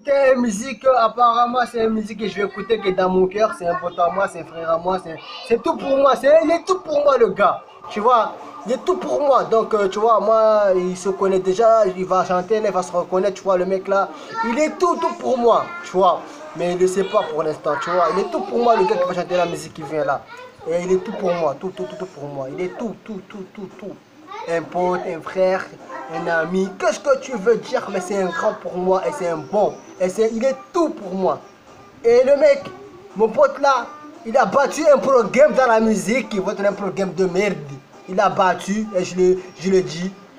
C'est une musique, apparemment, c'est une musique que je vais écouter que dans mon cœur. C'est un pote à moi, c'est un frère à moi, c'est tout pour moi. Il est tout pour moi, le gars. Tu vois, il est tout pour moi. Donc, tu vois, moi, il se connaît déjà, il va chanter, il va se reconnaître. Tu vois, le mec là, il est tout pour moi. Tu vois, mais il ne sait pas pour l'instant. Tu vois, il est tout pour moi, le gars qui va chanter la musique qui vient là. Et il est tout pour moi, tout pour moi. Il est tout. Un pote, un frère, un ami, qu'est-ce que tu veux dire, mais c'est un grand pour moi et c'est un bon. Il est tout pour moi. Et le mec, mon pote là, il a battu un pro game dans la musique, il va être un pro game de merde. Il a battu, et je le dis,